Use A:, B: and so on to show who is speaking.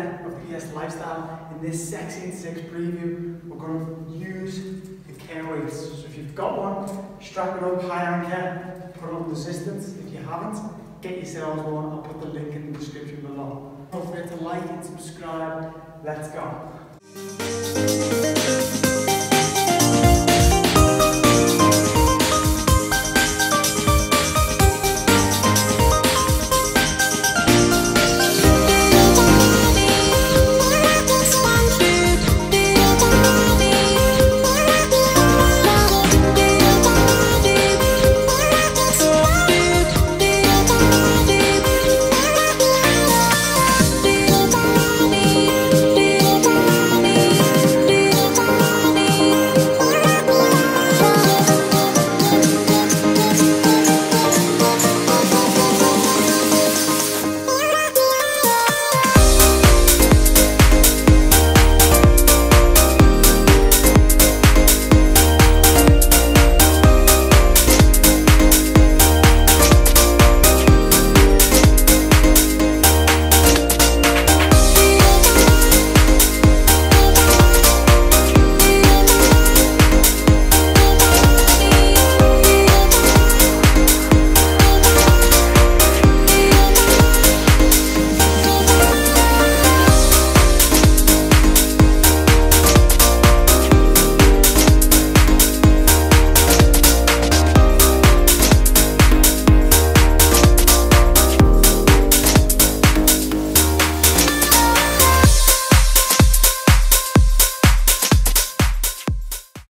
A: 10 of PS Lifestyle. In this SEXYin6 preview, we're going to use the KO8. So if you've got one, strap it up high anchor, put on resistance. If you haven't, get yourselves one. I'll put the link in the description below. Don't forget to like and subscribe. Let's go.